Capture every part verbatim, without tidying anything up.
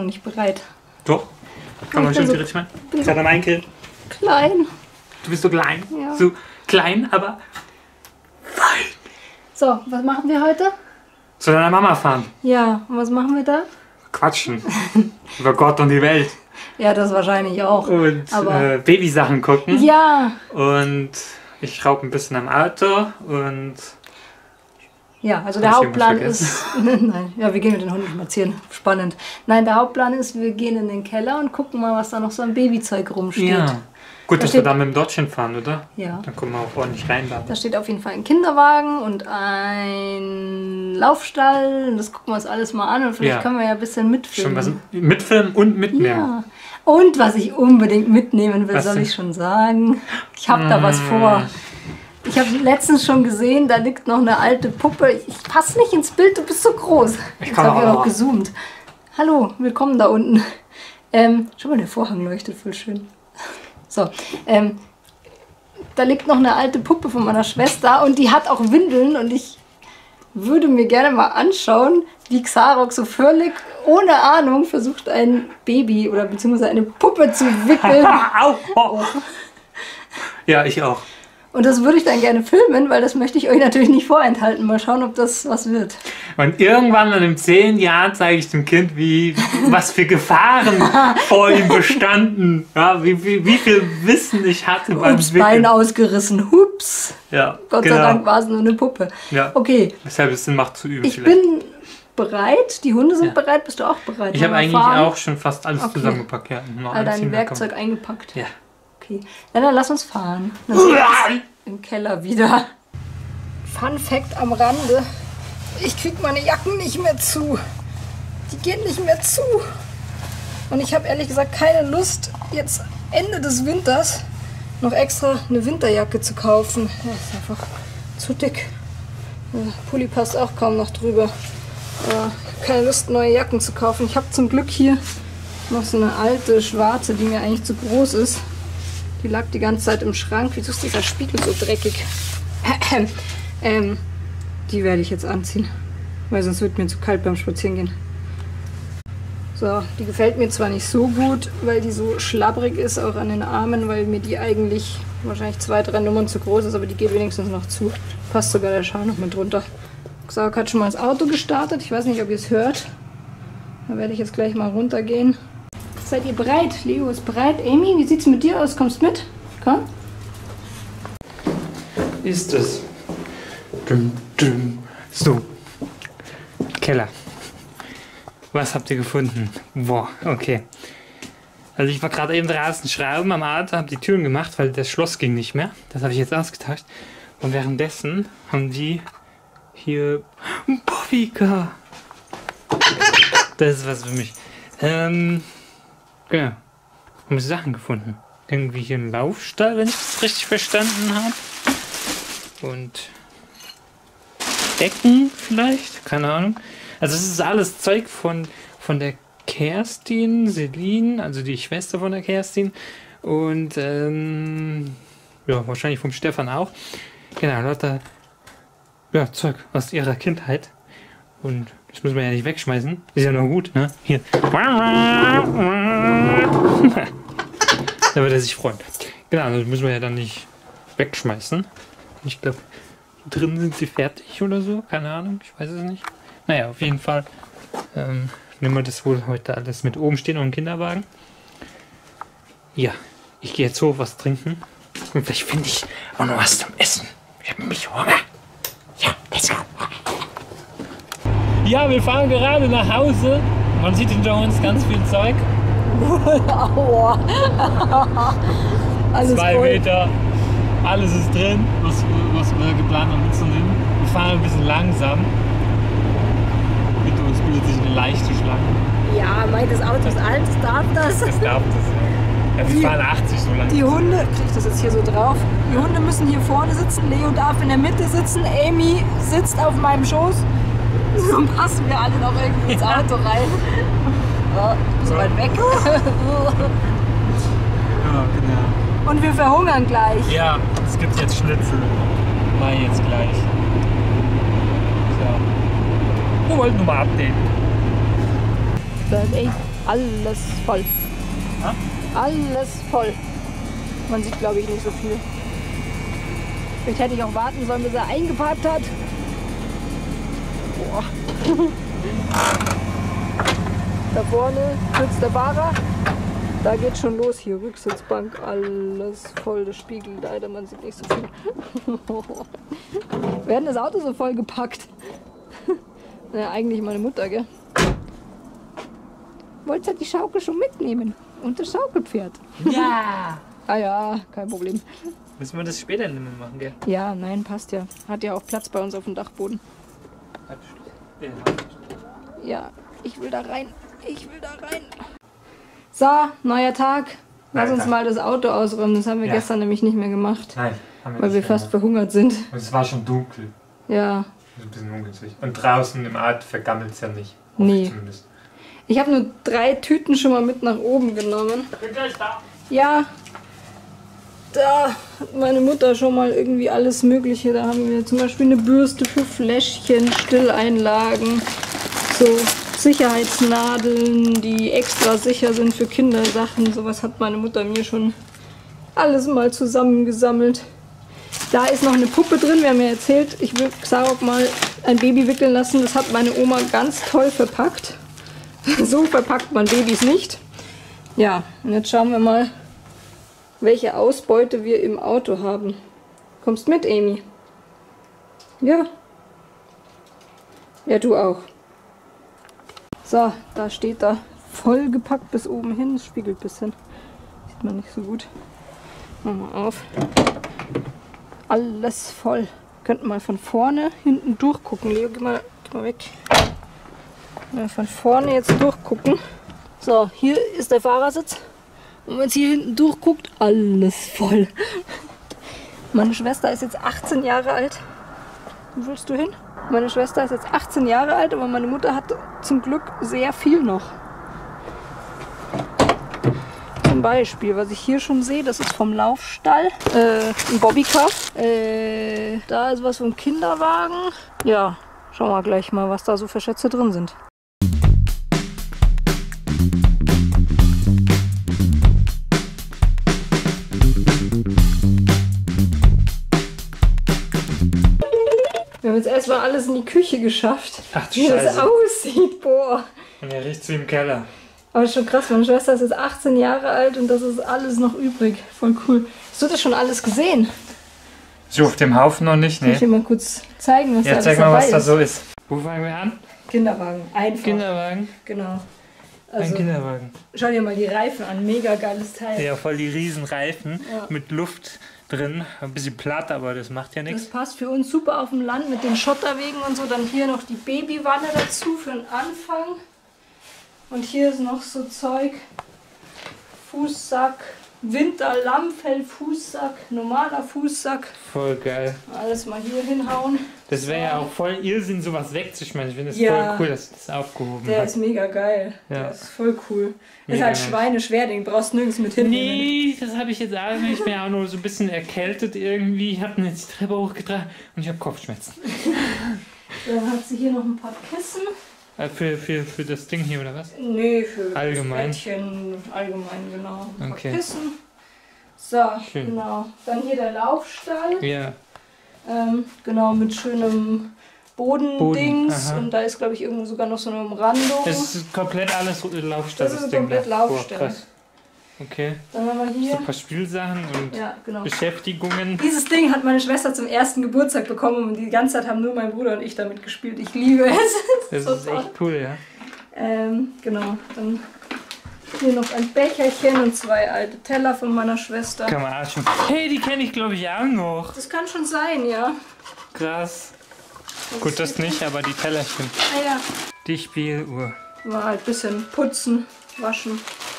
noch nicht bereit. Doch. Kann man schon so, theoretisch mal. Ist ja dann ein Kind. Klein. Du bist so klein. Ja. So klein, aber fein. So, was machen wir heute? Zu deiner Mama fahren. Ja, und was machen wir da? Quatschen. Über Gott und die Welt. Ja, das wahrscheinlich auch. Und aber äh, Babysachen gucken. Ja. Und ich schraube ein bisschen am Auto und... Ja, also der Hauptplan ist... Nein, ja, wir gehen mit den Hunden spazieren. Spannend. Nein, der Hauptplan ist, wir gehen in den Keller und gucken mal, was da noch so an Babyzeug rumsteht. Ja. Gut, da dass steht, wir da mit dem Dodge fahren, oder? Ja. Dann kommen wir auch ordentlich rein da. Da steht auf jeden Fall ein Kinderwagen und ein Laufstall. Das gucken wir uns alles mal an und vielleicht ja. können wir ja ein bisschen mitfilmen. Schon was mitfilmen und mitnehmen. Ja. Und was ich unbedingt mitnehmen will, was soll denn? ich schon sagen. Ich habe mmh. da was vor. Ich habe letztens schon gesehen, da liegt noch eine alte Puppe. Ich passe nicht ins Bild, du bist so groß. Ich Jetzt kann habe ich auch auch gezoomt. Hallo, willkommen da unten. Ähm, schau mal, der Vorhang leuchtet voll schön. So, ähm, da liegt noch eine alte Puppe von meiner Schwester und die hat auch Windeln und ich würde mir gerne mal anschauen, wie Xarox so völlig ohne Ahnung versucht, ein Baby oder beziehungsweise eine Puppe zu wickeln. Au, oh. Ja, ich auch. Und das würde ich dann gerne filmen, weil das möchte ich euch natürlich nicht vorenthalten. Mal schauen, ob das was wird. Und irgendwann in den zehn Jahren zeige ich dem Kind, wie, was für Gefahren vor ihm bestanden. Ja, wie, wie, wie viel Wissen ich hatte beim Ups, Wickeln. Bein ausgerissen. Hups. Ja, Gott genau. sei Dank war es nur eine Puppe. Ja. Okay. Weshalb es Sinn macht zu üben. Ich vielleicht. bin bereit. Die Hunde sind ja. bereit. Bist du auch bereit? Ich habe eigentlich fahren? auch schon fast alles okay. zusammengepackt. Ja, all dein Werkzeug kommen. eingepackt. Ja. Okay. Ja, dann lass uns fahren. Dann sehen wir uns im Keller wieder. Fun Fact am Rande. Ich krieg meine Jacken nicht mehr zu. Die gehen nicht mehr zu. Und ich habe ehrlich gesagt keine Lust, jetzt Ende des Winters noch extra eine Winterjacke zu kaufen. Ja, ist einfach zu dick. Der Pulli passt auch kaum noch drüber. Aber ich habe keine Lust, neue Jacken zu kaufen. Ich habe zum Glück hier noch so eine alte schwarze, die mir eigentlich zu groß ist. Die lag die ganze Zeit im Schrank. Wieso ist dieser Spiegel so dreckig? ähm, die werde ich jetzt anziehen. Weil sonst wird mir zu kalt beim Spazierengehen. So, die gefällt mir zwar nicht so gut, weil die so schlabbrig ist, auch an den Armen, weil mir die eigentlich wahrscheinlich zwei, drei Nummern zu groß ist, aber die geht wenigstens noch zu. Passt sogar der Schal noch mit drunter. Xarox hat schon mal das Auto gestartet. Ich weiß nicht, ob ihr es hört. Da werde ich jetzt gleich mal runtergehen. Seid ihr bereit? Leo ist bereit. Amy, wie sieht's mit dir aus? Kommst mit? Komm. Ist es. Dum, dum. So. Keller. Was habt ihr gefunden? Boah, okay. Also ich war gerade eben draußen schrauben am Auto, habe die Türen gemacht, weil das Schloss ging nicht mehr. Das habe ich jetzt ausgetauscht. Und währenddessen haben die hier Bobbycar. Das ist was für mich. Ähm, genau. Haben sie Sachen gefunden. Irgendwie hier ein Laufstall, wenn ich das richtig verstanden habe. Und Decken vielleicht? Keine Ahnung. Also es ist alles Zeug von, von der Kerstin, Celine, also die Schwester von der Kerstin. Und ähm, ja, wahrscheinlich vom Stefan auch. Genau, lauter ja, Zeug aus ihrer Kindheit. Und das müssen wir ja nicht wegschmeißen. Ist ja noch gut, ne? Hier. Da wird er sich freuen. Genau, das müssen wir ja dann nicht wegschmeißen. Ich glaube, drin sind sie fertig oder so. Keine Ahnung, ich weiß es nicht. Naja, auf jeden Fall ähm, nehmen wir das wohl heute alles mit. Oben stehen noch ein Kinderwagen. Ja, ich gehe jetzt hoch was trinken. Und vielleicht finde ich auch noch was zum Essen. Ich habe nämlich Hunger. Ja, let's go. Ja, wir fahren gerade nach Hause. Man sieht hinter uns ganz viel Zeug. Aua. Alles Zwei voll. Meter. Alles ist drin, was, was wir geplant haben mitzunehmen. Wir fahren ein bisschen langsam. Hinter uns bildet sich eine leichte Schlange. Ja, mein, das Auto ist alt, darf das? Das darf das, ja. Ja, wir Die- fahren achtzig so lang. Die Hunde, krieg ich das jetzt hier so drauf? Die Hunde müssen hier vorne sitzen, Leo darf in der Mitte sitzen, Amy sitzt auf meinem Schoß. So passen wir alle noch irgendwie ins Auto rein. Ja, bisschen weit weg. Ja, genau. Und wir verhungern gleich. Ja, es gibt jetzt Schnitzel. Mal jetzt gleich. So. Wir wollten nur mal updaten. Bird, ey. Alles voll. Ha? Alles voll. Man sieht, glaube ich, nicht so viel. Vielleicht hätte ich auch warten sollen, bis er eingeparkt hat. Boah. Da vorne sitzt der Fahrer. Da geht schon los hier. Rücksitzbank, alles voll. Das Spiegel, leider, man sieht nicht so viel. Wer hat das Auto so voll gepackt? Ja, eigentlich meine Mutter, gell? Wolltest ja die Schaukel schon mitnehmen. Und das Schaukelpferd. Ja! Ah ja, kein Problem. Müssen wir das später nicht mehr machen, gell? Ja, nein, passt ja. Hat ja auch Platz bei uns auf dem Dachboden. Ja, ich will da rein. Ich will da rein. So, neuer Tag. Lass uns mal das Auto ausräumen. Das haben wir ja. gestern nämlich nicht mehr gemacht. Nein, haben wir weil nicht wir fast gemacht. verhungert sind. Und es war schon dunkel. Ja. Das ist ein bisschen ungünstig. Und draußen im Ort vergammelt es ja nicht. Nee. Zumindest. Ich habe nur drei Tüten schon mal mit nach oben genommen. Bin gleich da. Ja. Da hat meine Mutter schon mal irgendwie alles Mögliche. Da haben wir zum Beispiel eine Bürste für Fläschchen, Stilleinlagen, so Sicherheitsnadeln, die extra sicher sind für Kindersachen. Sowas hat meine Mutter mir schon alles mal zusammengesammelt. Da ist noch eine Puppe drin. Wir haben ja erzählt, ich will Xarok mal ein Baby wickeln lassen. Das hat meine Oma ganz toll verpackt. So verpackt man Babys nicht. Ja, und jetzt schauen wir mal, welche Ausbeute wir im Auto haben. Kommst mit, Amy? Ja. Ja, du auch. So, da steht da vollgepackt bis oben hin. Das spiegelt ein bisschen. Sieht man nicht so gut. Machen wir auf. Alles voll. Könnten mal von vorne hinten durchgucken. Leo, geh mal, geh mal weg. Mal von vorne jetzt durchgucken. So, hier ist der Fahrersitz. Und wenn man jetzt hier hinten durchguckt, alles voll. Meine Schwester ist jetzt achtzehn Jahre alt. Wo willst du hin? Meine Schwester ist jetzt achtzehn Jahre alt, aber meine Mutter hat zum Glück sehr viel noch. Zum Beispiel, was ich hier schon sehe, das ist vom Laufstall, äh, ein Bobbycar. Äh, da ist was vom Kinderwagen. Ja, schauen wir gleich mal, was da so für Schätze drin sind. Wir haben jetzt erstmal alles in die Küche geschafft. Ach du wie Scheiße. das aussieht, boah. Und er riecht wie im Keller. Aber schon krass, meine Schwester ist jetzt achtzehn Jahre alt und das ist alles noch übrig. Voll cool. Hast du das schon alles gesehen? So auf dem Haufen noch nicht, Soll ich ne? dir mal kurz zeigen, was Ja, da alles zeig mal, dabei was da ist? so ist. Wo fangen wir an? Kinderwagen, einfach. Kinderwagen. Genau. Ein Also, Kinderwagen. schau dir mal die Reifen an, mega geiles Teil. Ja, voll die riesen Reifen Ja. mit Luft drin. Ein bisschen platt, aber das macht ja Das nichts. passt für uns super auf dem Land mit den Schotterwegen und so. Dann hier noch die Babywanne dazu für den Anfang. Und hier ist noch so Zeug. Fußsack, Winter-Lammfell, Fußsack, normaler Fußsack. Voll geil. Alles mal hier hinhauen. Das wäre ja auch voll Irrsinn, sowas wegzuschmeißen. Ich finde das Ja. voll cool, dass das aufgehoben Der hat. ist mega geil. Ja. Der ist voll cool. Ist Mega halt nice. schweineschwer, den brauchst du nirgends mit hin. Nee, das habe ich jetzt auch nicht. Ich bin auch nur so ein bisschen erkältet irgendwie. Ich habe ihn jetzt die Treppe hochgetragen und ich habe Kopfschmerzen. Dann hat sie hier noch ein paar Kissen. Äh, für, für, für das Ding hier, oder was? Nee, für Allgemein. das Bettchen, allgemein, genau. Ein Okay. paar Kissen. So, Schön. genau. Dann hier der Laufstall. Ja. Ähm, genau, mit schönem Bodendings. Boden, aha. Und da ist, glaube ich, irgendwo sogar noch so eine Umrandung. Das ist komplett alles Laufstall. Das ist Ding komplett da. Boah, Laufstall. krass. Okay. Dann haben wir So hier. ein paar Spielsachen und Ja, genau. Beschäftigungen. Dieses Ding hat meine Schwester zum ersten Geburtstag bekommen und die ganze Zeit haben nur mein Bruder und ich damit gespielt. Ich liebe es. Das ist echt cool, ja. Ähm, genau. Dann hier noch ein Becherchen und zwei alte Teller von meiner Schwester. Kann man auch schon. Hey, die kenne ich glaube ich auch noch. Das kann schon sein, ja. Krass. Das Gut, ist das nicht, aber die Tellerchen. Ah ja. Die Spieluhr. Mal halt ein bisschen putzen, waschen.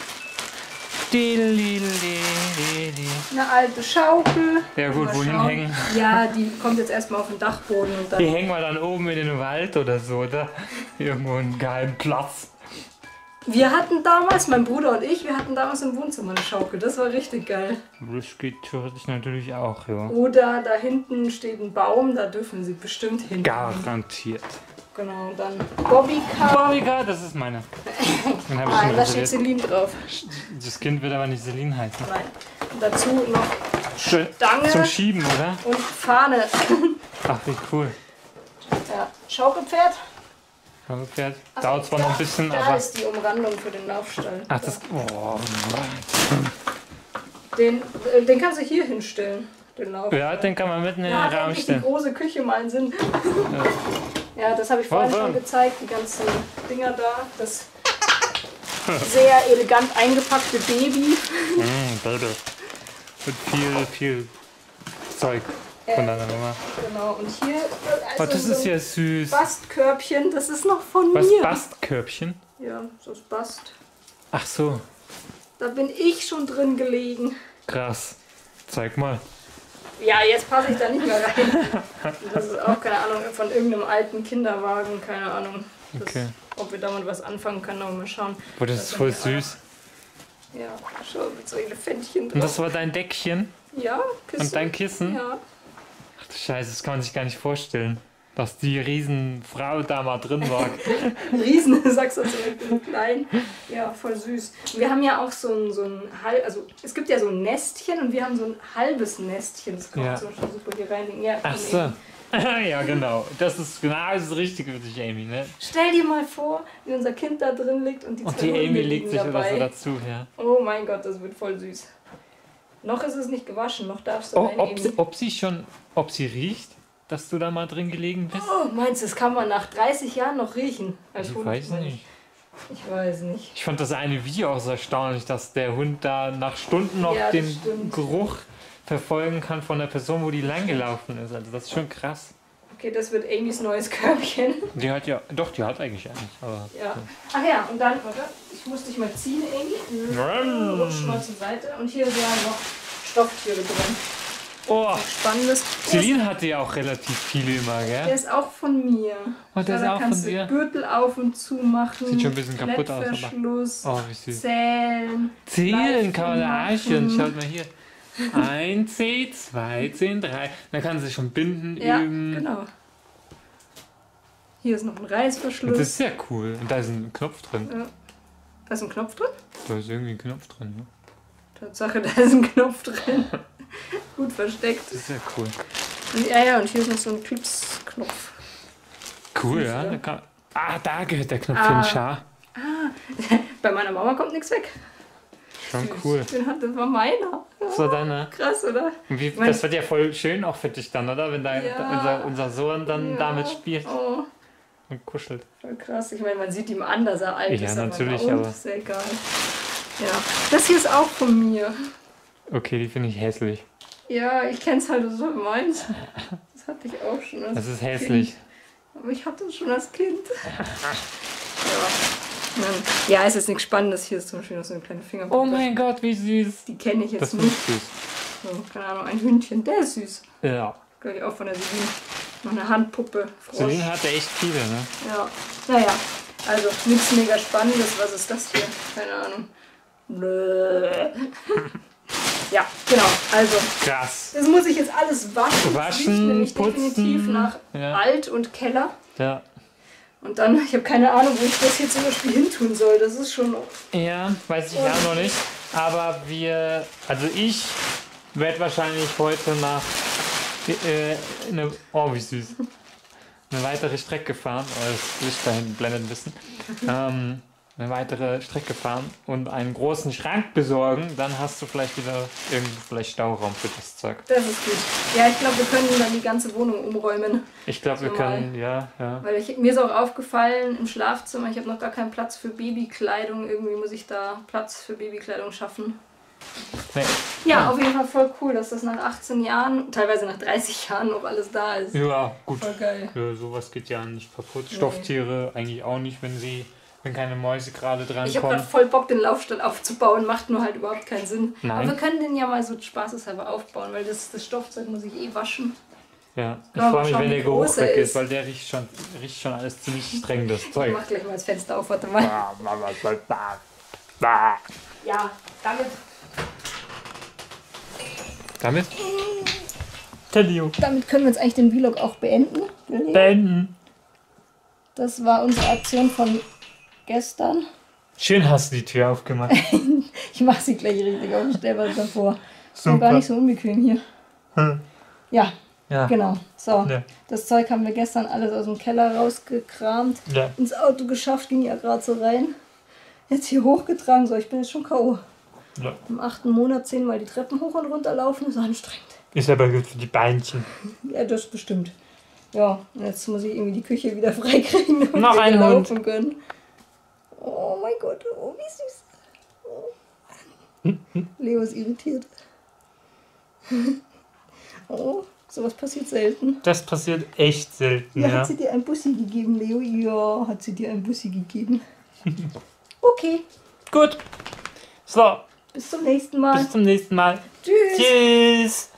Eine alte Schaukel. Ja gut, Mal wohin schauen. hängen? Ja, die kommt jetzt erstmal auf den Dachboden und Die dann. hängen wir dann oben in den Wald oder so, oder? Irgendwo einen geheimen Platz. Wir hatten damals, mein Bruder und ich, wir hatten damals im Wohnzimmer eine Schaukel. Das war richtig geil. Das geht theoretisch natürlich auch, ja. Oder da hinten steht ein Baum, da dürfen sie bestimmt hin. Garantiert. Genau, dann Bobbycar. Bobbycar, das ist meine. Den habe ich Nein, schon da steht reserviert. Celine drauf. Das Kind wird aber nicht Celine heißen. Nein. Und dazu noch Schön. Stange Zum Schieben, oder? und Fahne. Ach, wie cool. Ja, Schaukelpferd. Schaukelpferd. Ach, Dauert zwar da, noch ein bisschen, da aber... ist die Umrandung für den Laufstall. Ach, das... Oh, Den, äh, den kannst du hier hinstellen, den Laufstall. ja, den kann man mitten in Da den hat Raum endlich die stellen. große Küche mal einen Sinn. Ja, das habe ich vorhin Warum? schon gezeigt, die ganzen Dinger da. Das sehr elegant eingepackte Baby. Mm, Baby. Mit viel, viel Zeug von deiner Mama. Genau, und hier Oh, also das so ist ein ja süß. Bastkörbchen, das ist noch von Was, mir. Bastkörbchen? Ja, so ist Bast. Ach so, Da bin ich schon drin gelegen. krass. Zeig mal. Ja, jetzt passe ich da nicht mehr rein. Das ist auch, keine Ahnung, von irgendeinem alten Kinderwagen, keine Ahnung. Das, Okay. Ob wir damit was anfangen können, aber mal schauen. Boah, das Das ist sind voll die süß. Ja, schau, mit so Elefantchen Und drauf. das war dein Deckchen? Ja, Kissen. Und dein Kissen? Ja. Ach du Scheiße, das kann man sich gar nicht vorstellen. Dass die Riesenfrau da mal drin war. Riesen, sagst du so klein. Ja, voll süß. Wir haben ja auch so ein, so ein halb, also es gibt ja so ein Nestchen und wir haben so ein halbes Nestchen. Das kann man Ja. zum Beispiel super hier reinlegen. Ja, Ach komm, so. Amy. Ja, genau. Das ist genau das Richtige für dich, Amy. Ne? Stell dir mal vor, wie unser Kind da drin liegt und die Und zwei die Hunde Amy liegen legt sich oder dabei. so dazu. Ja. Oh mein Gott, das wird voll süß. Noch ist es nicht gewaschen, noch darfst du Oh, rein, ob, Amy. sie, ob sie schon, ob sie riecht, dass du da mal drin gelegen bist? Oh, meinst du, das kann man nach dreißig Jahren noch riechen? Als Ich Hund? weiß nicht. Ich weiß nicht. Ich fand das eine Video auch so erstaunlich, dass der Hund da nach Stunden noch Ja, das den stimmt. Geruch verfolgen kann von der Person, wo die langgelaufen ist. Also das ist schon krass. Okay, das wird Amys neues Körbchen. Die hat ja, doch, die hat eigentlich eins. Aber Ja. Ach ja, und dann, warte, ich muss dich mal ziehen, Amy. Rutsch mal zur Seite. Und hier sind ja noch Stofftiere drin. oh, Spannendes. Der ist, Celine hatte ja auch relativ viele immer, der gell? ist auch von mir. Oh, der ist da auch kannst von dir? du Gürtel auf und zu machen. Sieht schon ein bisschen kaputt aus, aber- Klettverschluss, Oh, wie süß. Zählen. Zählen kann man da machen. Arschchen. Schaut mal hier. Eins C, zwei C, drei. Dann kann sie schon binden Ja, üben. genau. Hier ist noch ein Das Reißverschluss. ist sehr cool. Und da ist ein Knopf drin. Ja. Da ist ein Knopf drin? Da ist irgendwie ein Knopf drin. Ne? Tatsache, da ist ein Knopf drin. Gut versteckt. Das ist sehr cool. Ja, ja, und hier ist noch so ein Piepsknopf. Cool, Süß, ja. oder? Da kann, ah, da gehört der Knopf Ah. hin, Schar. Bei meiner Mama kommt nichts weg. Schon cool. Den hat, das war meiner. Das war deine. Krass, oder? Und wie, Mein- das wird ja voll schön auch für dich dann, oder? Wenn dein, Ja. unser, unser Sohn dann Ja. damit spielt Oh, und kuschelt. voll krass. Ich meine, man sieht ihm an, dass er alt Ja, ist. natürlich, aber, aber- ist ja egal. Ja, das hier ist auch von mir. Okay, die finde ich hässlich. Ja, ich kenn's halt, das war meins. Das hatte ich auch schon als Das ist hässlich. Kind. Aber ich hatte es schon als Kind. Ja. Nein. Ja, es ist nichts Spannendes. Hier ist zum Beispiel noch so eine kleine Fingerpuppe. Oh mein Gott, wie süß. Die kenne ich jetzt Das finde nicht. ich süß. So, keine Ahnung, ein Hündchen. Der ist süß. Ja. Glaube ich auch von der Celine. Noch eine Handpuppe. Frosch. Celine hatte echt viele, ne? Ja. Naja, also nichts mega Spannendes. Was ist das hier? Keine Ahnung. Bläh. Ja, genau. Also, Krass. das muss ich jetzt alles waschen. Das riecht Waschen, nämlich putzen. definitiv nach Ja. Alt und Keller. Ja. Und dann, ich habe keine Ahnung, wo ich das jetzt zum Beispiel hin tun soll. Das ist schon. Ja, weiß ich ja noch nicht. Aber wir, also ich werde wahrscheinlich heute nach äh, eine, oh wie süß, eine weitere Strecke fahren. Oh, das Licht da hinten blendet ein bisschen. Ähm, eine weitere Strecke fahren und einen großen Schrank besorgen. Dann hast du vielleicht wieder irgendwo vielleicht Stauraum für das Zeug. Das ist gut. Ja, ich glaube, wir können dann die ganze Wohnung umräumen. Ich glaube, wir Normal. können, ja, ja. Weil ich, mir ist auch aufgefallen, im Schlafzimmer, ich habe noch gar keinen Platz für Babykleidung. Irgendwie muss ich da Platz für Babykleidung schaffen. Nee. Ja, auf jeden Fall voll cool, dass das nach achtzehn Jahren, teilweise nach dreißig Jahren noch alles da ist. Ja, gut. Voll geil. Ja, sowas geht ja nicht kaputt. Nee. Stofftiere eigentlich auch nicht, wenn sie, wenn keine Mäuse gerade dran Ich habe kommen. gerade voll Bock, den Laufstall aufzubauen, macht nur halt überhaupt keinen Sinn. Nein. Aber wir können den ja mal so spaßeshalber aufbauen, weil das, das Stoffzeug muss ich eh waschen. Ja, ich Ja, freue mich, schauen, wenn wie der Geruch groß er weg ist, ist. weil der riecht schon, riecht schon alles ziemlich streng, das Ich Zeug. mach gleich mal das Fenster auf, warte mal. Ja, damit, Damit? Tadio. damit können wir jetzt eigentlich den Vlog auch beenden. Beenden. Das war unsere Aktion von gestern. Schön hast du die Tür aufgemacht. Ich mache sie gleich richtig auf. Ich stelle was davor. Ist Super. gar nicht so unbequem hier. Hm. Ja, Ja. genau. So, Ja. das Zeug haben wir gestern alles aus dem Keller rausgekramt. Ja. Ins Auto geschafft, ging ja gerade so rein. Jetzt hier hochgetragen. So, ich bin jetzt schon K O Ja. Im achten Monat zehnmal die Treppen hoch und runter laufen ist anstrengend. Ist aber gut für die Beinchen. Ja, das bestimmt. Ja, und jetzt muss ich irgendwie die Küche wieder freikriegen, damit Noch wir ein hier Hund. laufen können. Oh mein Gott, oh wie süß. Oh. Leo ist irritiert. Oh, sowas passiert selten. Das passiert echt selten, Ja, ja. hat sie dir ein Bussi gegeben, Leo? Ja, hat sie dir ein Bussi gegeben. Okay, Gut. So, bis zum nächsten Mal. bis zum nächsten Mal. Tschüss. Tschüss.